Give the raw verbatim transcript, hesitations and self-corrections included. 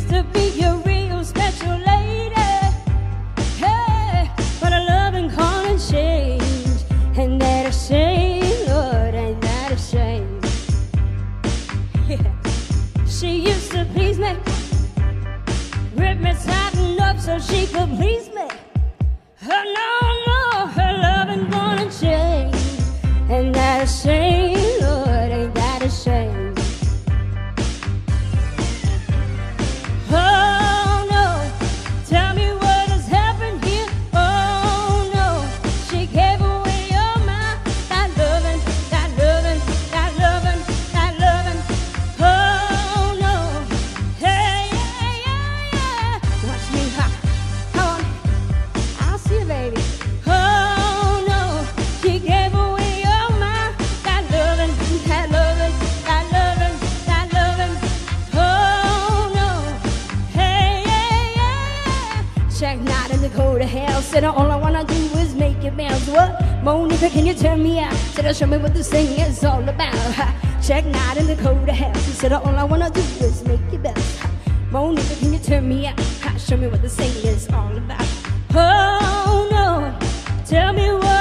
to be your real special lady. Hey, but I love and call and change. Ain't that a shame, Lord, ain't that a shame? Yeah. She used to please me, rip me tighten up so she could please me. Oh no, no, her loving gonna change. Ain't that a shame, Lord, ain't that a shame? Oh no, tell me what has happened here. Oh no, she gave away all my, that loving, that loving, that loving, that loving. Oh no, hey, yeah, yeah, yeah. Watch me hop, come on, I'll see you, baby. Oh no, she gave away all my, that loving, that loving, that loving, that loving. Oh no, hey, yeah, yeah. Check not in the cold of hell. Said all I wanna do is make it bounce. What? Monica, can you turn me out? Said I'll show me what this thing is all about. Ha. Check not in the cold of hell. She said all I wanna do is make it bounce. Ha. Monica, can you turn me out? Ha. Show me what this thing is all about. Oh no, tell me what